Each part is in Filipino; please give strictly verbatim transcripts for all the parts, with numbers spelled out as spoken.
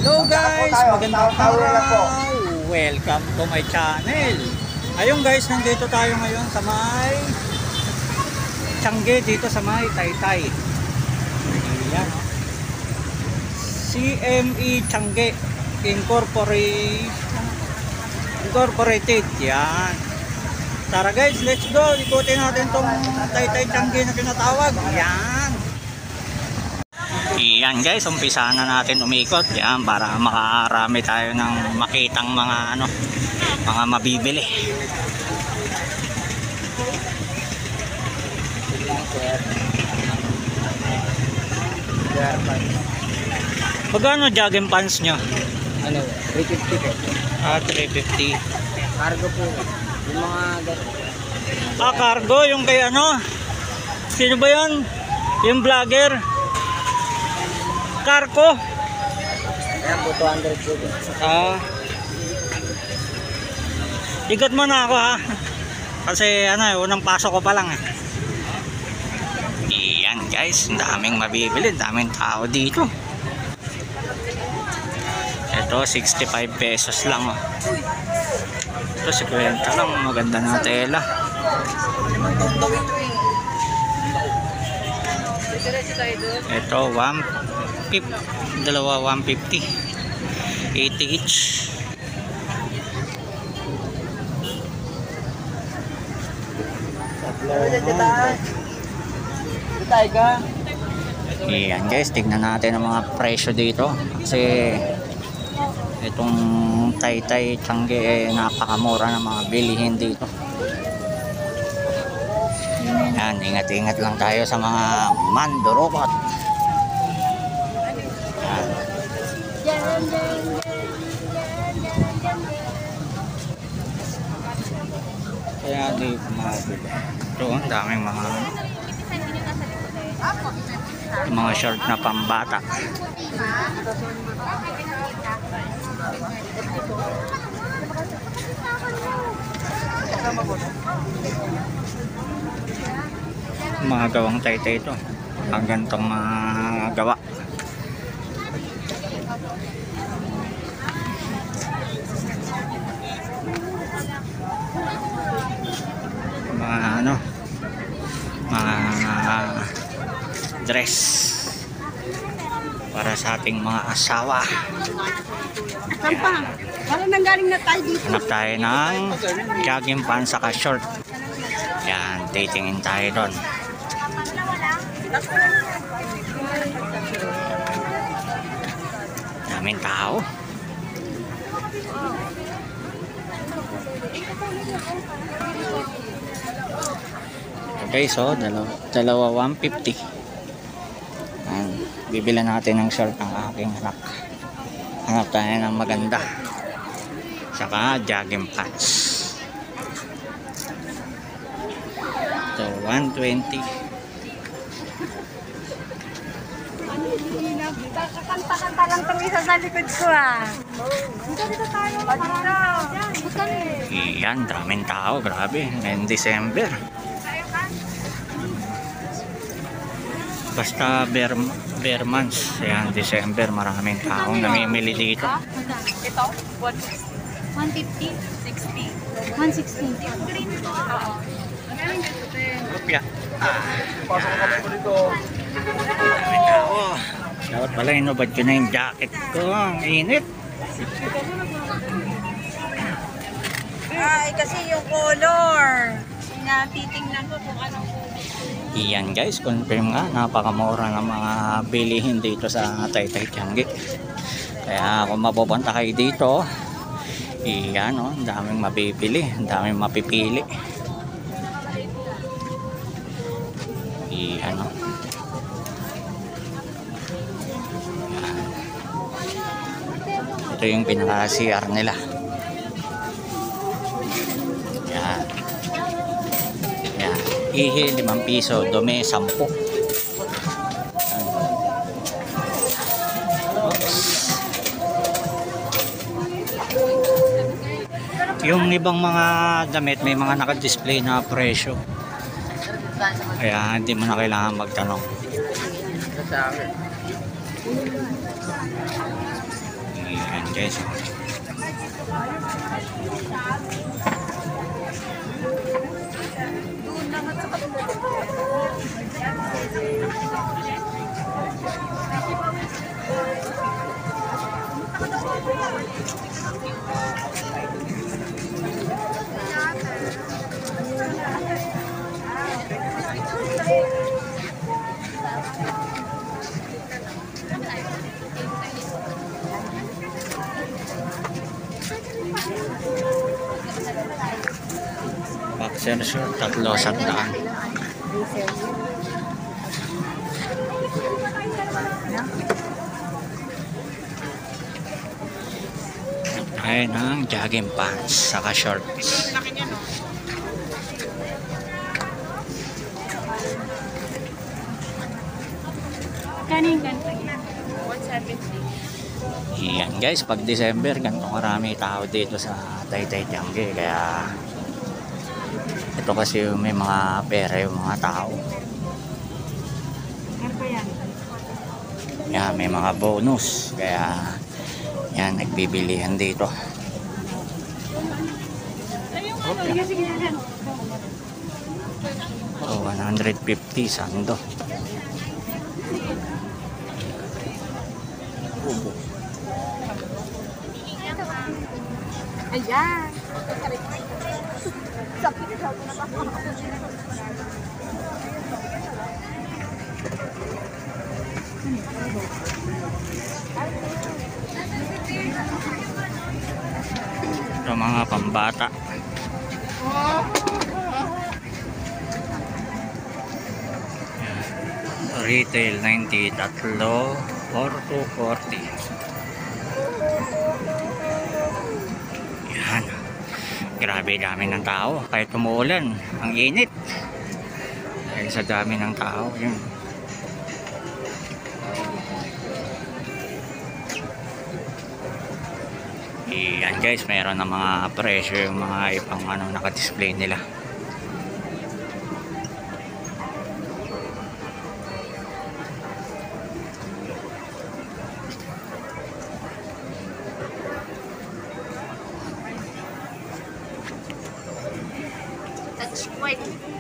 Hello guys, magandang araw. Welcome to my channel. Ayun guys, nandito tayo ngayon sa may Tiangge, dito sa may Taytay. Ayan, oh. C M E Tiangge Incorporated. Incorporated. Yan. Tara guys, let's go. Ikutin natin tong Taytay Tiangge na tinatawag. Yan. Yan guys, umpisa na natin umikot. Yan, para makarami tayo ng makitang mga ano, mga mabibili. Magkano jogging pants nyo? Ano, three fifty po. Ah, three fifty. Cargo po. Yung mga Ah, cargo, yung kay ano? Sino ba yun? Yung vlogger? Cargo? Ayan po, two hundred po. Ah. Ikot mo na ako ha. Kasi ano, unang pasok ko pa lang eh. Iyan guys, daming mabibili, daming tao dito. Ito sixty-five pesos lang oh. Ito fifty lang, maganda na tela. Ito one fifty, dalawa one fifty, eighty each. Iyan guys, tignan natin ang mga presyo dito. Kasi itong Taytay Tiangge eh, napakamura ng mga bilihin dito. Yan, ingat-ingat lang tayo sa mga mandurukot. Yan. Kaya di mabili. Ito, ang daming mga mga short na pambata. Mga gawang Taytay ito. Ang gantong mga gawa. Mga ano, mga dress para sa ating mga asawa. Sampa, parang nanggaling na tayo dito. Hanap tayo ng jogging pants saka short. Yan, titingin tayo doon. Daming tao. Okay, so dalawa, dalawa one fifty. Yan, bibilan natin ng short ng aking anak. Hanap tayo ng maganda. Saka jogging pants. So one twenty. Kakanta-kanta lang itong isa sa likod ko ah. Dito dito tayo. Iyan, daming tao. Grabe, ngayong December. Basta bear, bear months. Ayan, December, maraming taong namimili dito. Ito? one fifty? sixty? one sixty. Oo. Rupya. Ah, daming tao. Dapat pala inubad ko na yung jacket ko. Ang init. Ay, kasi yung color. Tinatitingnan ko kung anong color. Iyan guys, confirm nga, napakamura ng mga bilihin dito sa Taytay Tiangge. Kaya kung mapupunta kayo dito, iyan o, oh, ang daming mabibili, ang daming mapipili. Iyan o. Oh. Ito yung pinaka-C R nila. Yan. Yan. Ihi, limang piso. Dumi, sampu. Yung ibang mga damit, may mga naka-display na presyo. Kaya hindi mo na kailangan magtanong. guys. Boxer short, tatlo sa daan. Ay ng jogging pants saka shorts. Kanin ganito yan. one seventy. Yan guys, pag December ganito karami tao dito sa Taytay Tiangge, kaya ito kasi yung may mga pera yung mga tao. Ano pa yan? Yan, may mga bonus, kaya yan, nagbibilihan dito. Sige, sige, sige. Oh, one fifty sando. Ayan. Ito mga pambata. Retail ninety, tatlo, four to forty. Yan. Grabe dami ng tao. Kahit umuulan, ang init. Dahil sa dami ng tao. Yun. Yan guys, mayroon na mga presyo yung mga ibang ano, naka-display nila. That's quite.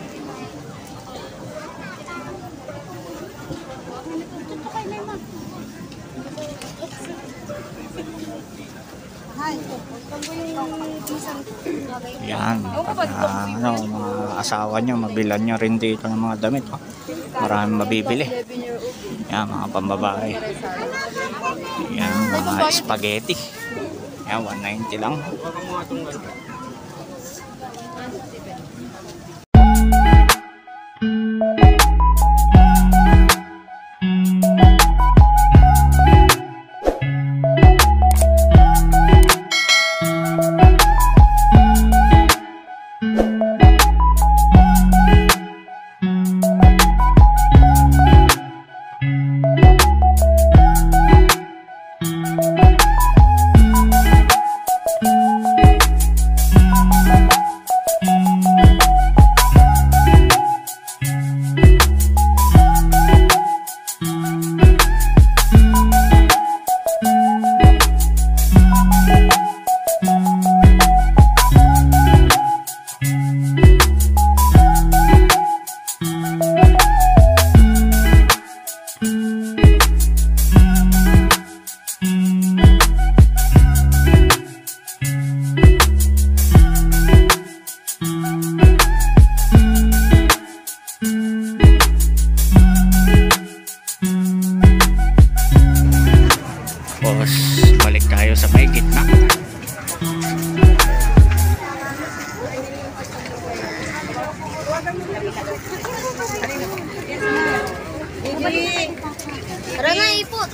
Yan, pag uh, ano, mga asawa nyo, mabilan nyo rin dito ng mga damit. Oh. Maraming mabibili. Yan, mga pambabae. Yan, mga spaghetti. Yan, one ninety lang. Tapos balik tayo sa may gitna. Tara nga, ipot.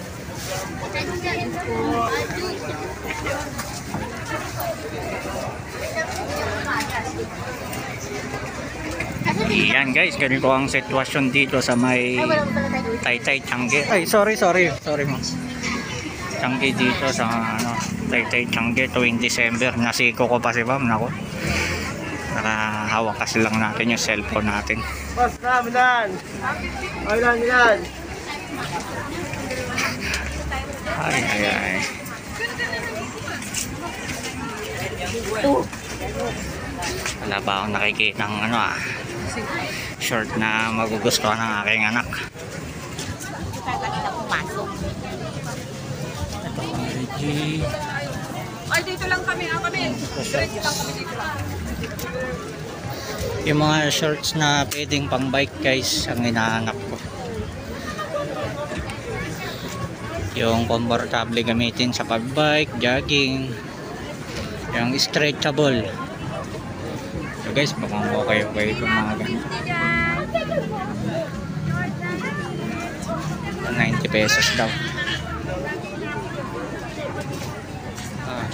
Yan guys, ganito ang sitwasyon dito sa may Taytay Tiangge. Ay, sorry, sorry. Sorry mo. Tiangge dito sa ano, Taytay Tiangge tuwing December. Nasiko ko pa si Ma'am. Nako. Nakahawak kasi lang natin yung cellphone natin. Boss, na, milan. Ay, milan, milan. Ay, ay, ay. two. Wala ba akong nakikita ng ano ah, short na magugustuhan ng aking anak. Kanina pumasok. Ito R G. Ay, dito lang kami. Ah, kami. Diretso lang kami dito lang. Yung mga shorts na pwedeng pang bike guys ang hinahanap ko. Yung komportable gamitin sa pag-bike, jogging. Yung stretchable. So guys, mukhang okay okay itong mga ganito. ninety pesos daw. Ah.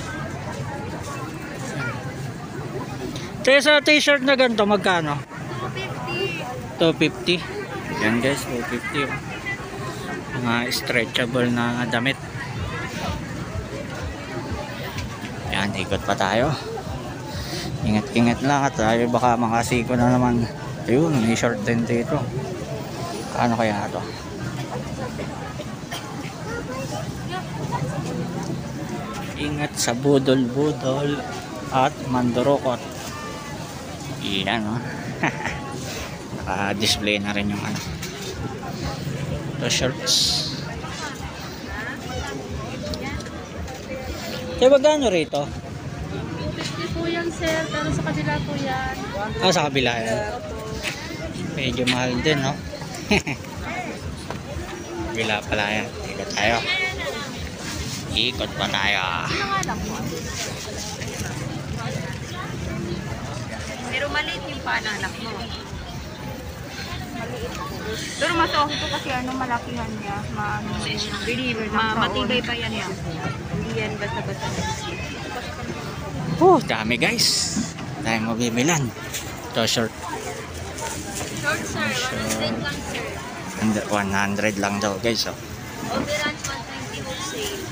Kaya sa t-shirt na ganito, magkano? two fifty. Yan guys, two fifty. Mga stretchable na damit. Yan, ikot pa tayo. Ingat-ingat lang at tayo baka makasiko na naman. Ayun, may short din dito. Ano kaya ito? Ingat sa budol-budol at mandurukot. Yan o. Oh. Naka-display na rin yung ano. The shirts. Kaya magkano rito? fifty po yan, sir. Pero sa kabila po yan. Ah, sa kabila yan. Medyo mahal din, no? Kabila pala yan. Ikot tayo. Ikot pa tayo. Pero maliit yung pananak mo. Pero mas okay po kasi ano, malakihan niya. Maano, deliver ng Ma matibay pa yan yan. Hindi yan basta-basta. Oh, dami guys. Dahil mabibilan. Ito short. Short, sir. one hundred lang, sir. one hundred lang daw guys. Oh. Overrun one twenty wholesale.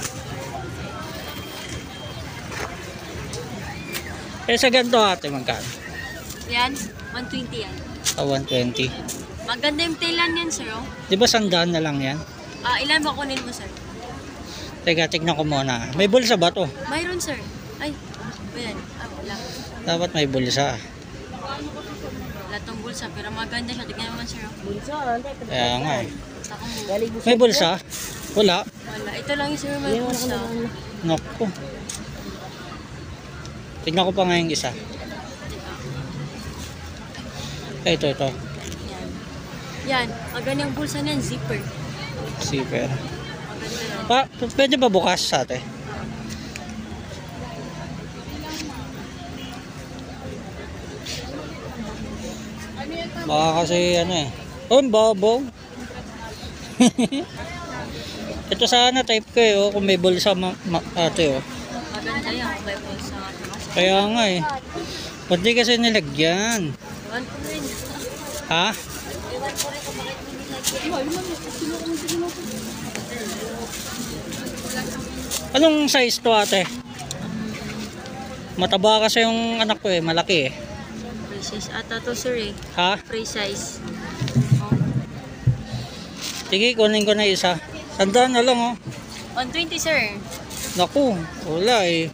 Eh sa ganito ate, magkano? Yan, one twenty yan. Ah, one twenty. Maganda yung tailan yan, sir. Oh. Di ba sandaan na lang yan? Ah, ilan ba kunin mo, sir? Teka, tignan ko muna. May bulsa ba to? Mayroon, sir. Ay, ayan. Ah, wala. Dapat may bulsa. Wala tong bulsa, pero maganda siya. Tignan naman, sir. Oh. Bulsa? Kaya nga eh. Tako mo. May bulsa? Wala. Wala. Ito lang yung, sir, may bulsa. Naku. Tignan ko pa nga yung isa. Eh, ito, ito. Yan. Yan. Maganda yung bulsa niyan, zipper. Zipper. Maganda yan. Pa, pwede ba bukas sa ate? Baka kasi ano eh. Oh, babaw. Ito sana type ko eh. Oh, kung may bulsa ma ma ate oh. Maganda yan kung may bulsa. Kaya nga eh. Ba't di kasi nilagyan? Ewan ko rin. Ha? Ewan ko rin kung bakit nilagyan. Anong size to ate? Mataba kasi yung anak ko eh. Malaki eh. Free size ata to, sir eh. Ha? Free size. Sige, kunin ko na isa. Sandaan na lang oh. one twenty, sir. Naku, wala eh.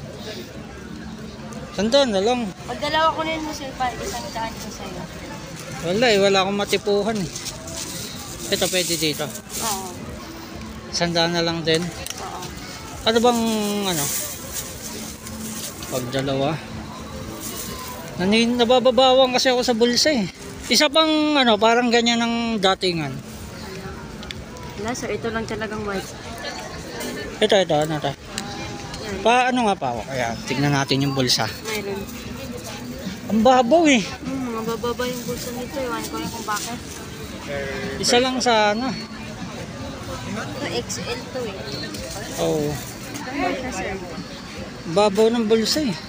Sandaan na lang. Pag dalawa kunin mo, sir, pa isang daan ko sa'yo. Wala eh, wala akong matipuhan eh. Ito pwede dito. Oo. Sandaan na lang din. Oo. Ano bang ano? Pag dalawa. Nanin, nabababawang kasi ako sa bulsa eh. Isa pang ano, parang ganyan ng datingan. Wala, sir. Ito lang talagang white. Ito, ito, ano ito? Yan. Pa, ano nga pa ako? Kaya, tignan natin yung bulsa. Mayroon. Ang babaw eh. Hmm, mga bababa yung bulsa nito. Iwan ko rin kung bakit. Isa lang sa ano. Ito, X L to eh. Oh, White na, sir. babaw ng bulsa eh.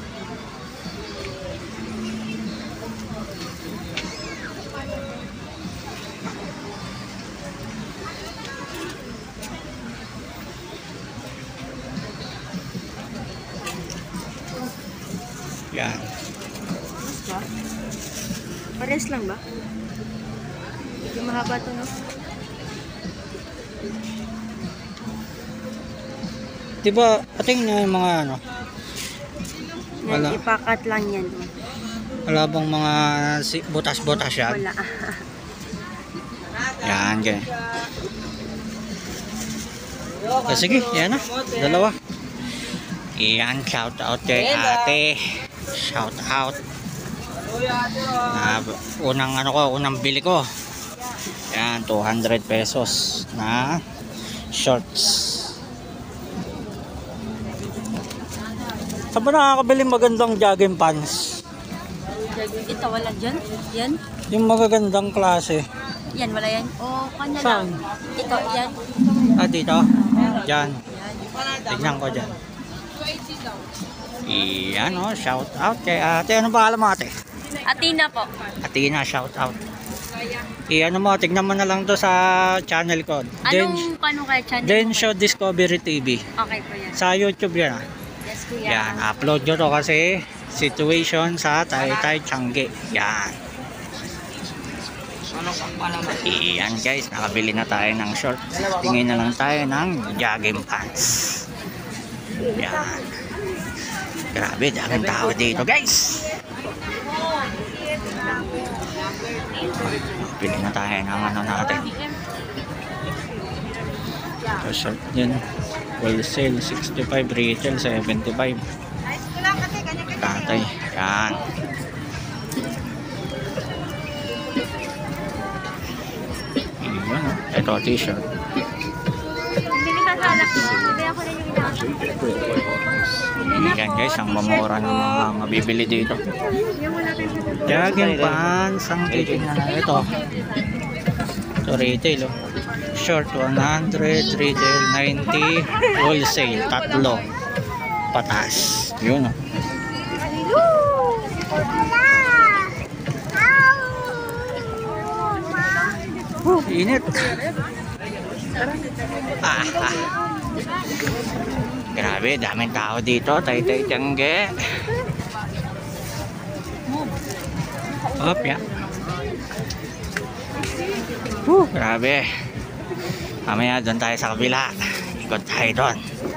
Yan. Mas ba? Pares lang ba? Medyo mahaba to, no? Diba, ating na yung mga ano, Wala. Yan, ipakat lang yan. Wala bang mga si- butas-butas yan? Wala. Yan, ganyan. Eh, sige, yan na. Dalawa. Yan, shout out kay ate. Shout out. Na, unang ano ko, unang bili ko. Yan, two hundred pesos na shorts. Saan ba nakakabili magandang jogging pants? Ito, wala dyan. Yan. Yung magagandang klase. Yan, wala yan. O, kanya Saan? lang. Ito, yan. Ah, dito? Diyan. Tignan ko dyan. Iyan o, shout out kay ate. Ano ba alam mo ate? Atina po. Atina, shout out. Iyan mo, tignan mo na lang to sa channel ko. Anong paano kaya channel? Densho Discovery T V. Okay po yan. Sa YouTube yan ah. Yes, kuya. Yan, upload nyo to kasi situation sa Taytay Tiangge. Yan. Iyan guys, nakabili na tayo ng shorts. Tingin na lang tayo ng jogging pants. Yan. Grabe, daming tao dito guys. Bili na tayo ng ano natin. Ito short din. Wholesale sixty-five, retail seventy-five. Tatay. Yan. Yan, oh. Ito t-shirt. Bili ka sa anak mo. Bili ako rin yung inaasok. Yan guys, ang mamura ng mga mabibili dito. Jogging pants ang titignan na ito. Ito retail oh. Short one hundred, retail ninety, wholesale tatlo. Patas. Yun oh. Oh, init. Ah, ah. Grabe, daming tao dito, Taytay Tiangge. Hop, ya. Woo, grabe. Mamaya doon tayo sa kabila. Ikot tayo doon.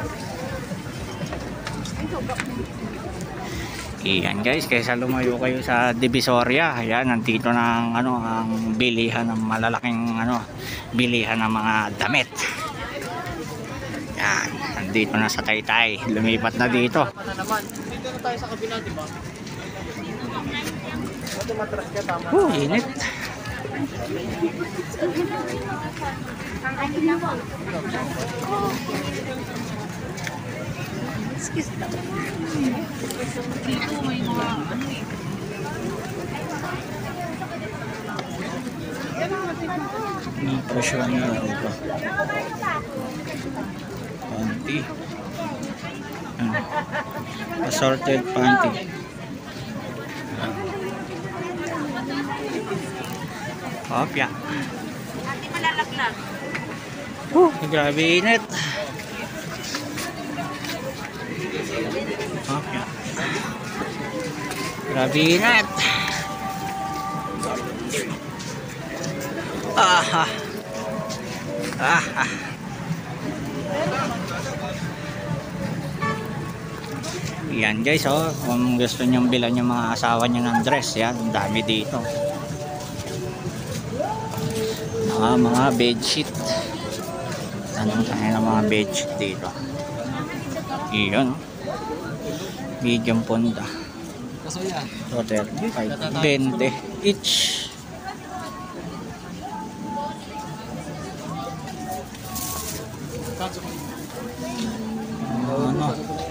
Iyan guys, kaysa lumayo kayo sa Divisoria, ayan, nandito na ang, ano, ang bilihan ng malalaking ano, bilihan ng mga damit. Yan, nandito na sa Taytay, lumipat na dito. Dito na tayo sa kabila, di ba? Matras ka, tama. Oh, init. Excuse me. Dito may mga ano eh. May presyo na ito. Panty. Ano? Assorted panty. Kopya. Ate malalaglag. Oh, grabe init. Kopya. Grabe init. Ah, ah. Ah, ah. Yan guys, oh, kung gusto nyong bilan yung mga asawa nyo ng dress, yan, ang dami dito. Mga mga bedsheet. Tanong tayo ng mga bedsheet dito. Iyon, oh. Medium punta. Total, twenty each. Ano?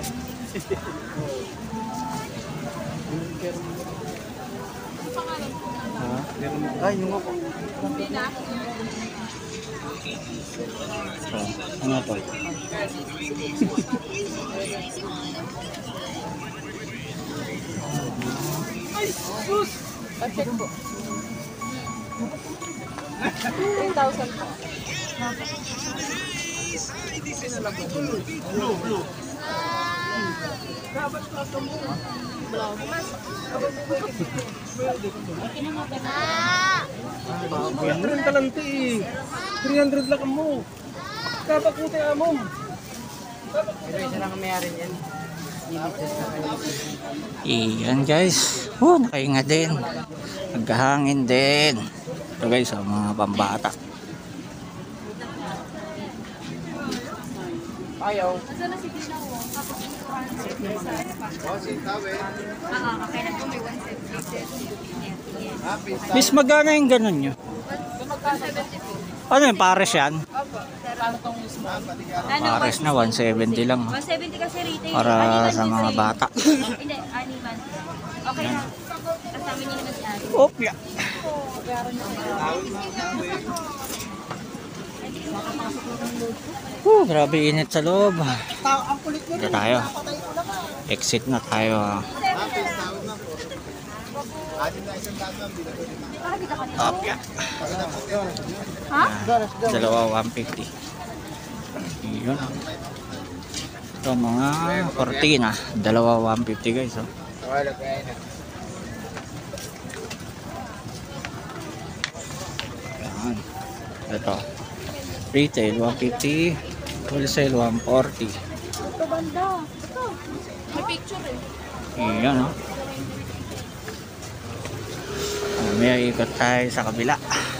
Ay, yung ako. So, ano to? Ay, sus! Check po. ten thousand po. Blue, blue. Dapat ka mo. three hundred talante eh. three hundred lang mo. Dapat mo tayo amom. Pero isa lang ang mayari yan. Iyan guys. Oh, nakainga din. Naghahangin din. Ito guys, oh, mga pambata. Ayaw. Miss, magkano yung ganun nyo? Ano yung pares yan? Pares na one seventy lang. one seventy kasi retail. Para sa mga bata. Hindi, animal. Okay na. Kasama niyo naman si Ari. Opya. Uh, grabe init sa loob. Dito tayo. Exit na tayo. Opya. Ha? Dalawa one fifty. Yun. Ito mga cortina. Dalawa one fifty guys. Oh. Yan. Ito. Retail one fifty. Wholesale one forty. Ito banda. Ito. May picture eh. Yan. Oh. May ikot tayo sa kabila.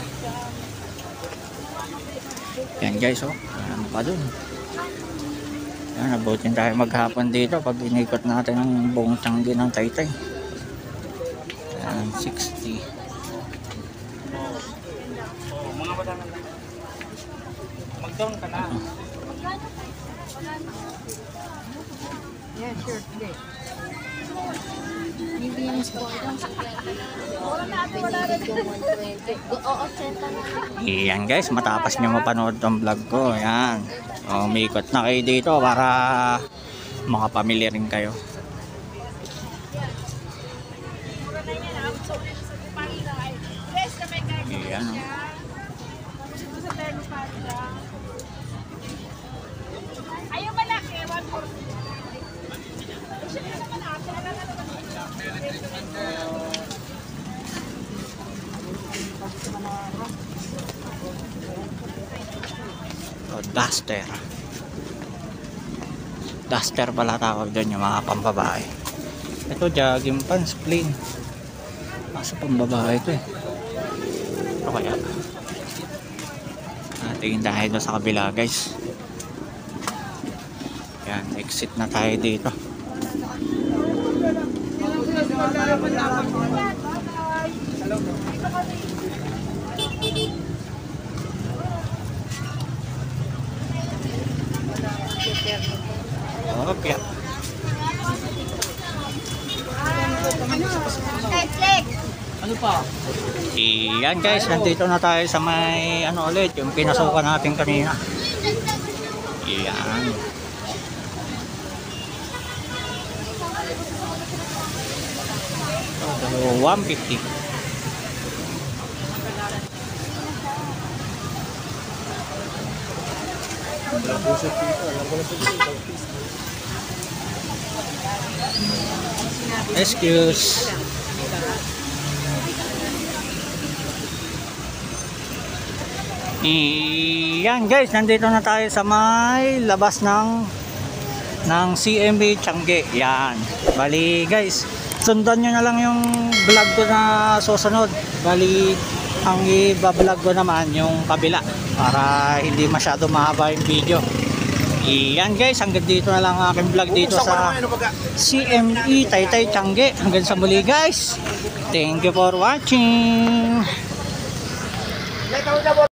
Yan guys, oh. Ano pa dun? Yan, nabutin tayo maghapon dito pag inikot natin ang buong Tiangge ng Taytay. Yan, sixty. Mag-down ka na. Yeah, sure. Hindi. Hindi yung sport. Yan guys, matapos nyo mapanood tong vlog ko. Yan. O, umikot na kayo dito para makapamilya rin kayo. Yan. Oh. Ayaw malaki, one forty. O, duster. Duster pala tawag doon yung mga pambabae. Ito jogging pants plain. Kaso pambabae ito eh. Ito kaya. Tingin tayo doon sa kabila guys. Yan, exit na tayo dito. Okay. Ano pa? Iyan guys, nandito na tayo sa may ano ulit, yung pinasukan natin kanina. Iyan. So, one fifty. Excuse. Iyan guys, nandito na tayo sa may labas ng ng C M B Tiangge. Yan. Bali guys, sundan nyo na lang yung vlog ko na susunod. Bali, ang i-vlog ko naman yung kabila para hindi masyado mahaba yung video. Iyan guys, hanggang dito na lang ang aking vlog dito sa C M E Taytay Tiangge. Hanggang sa muli guys. Thank you for watching.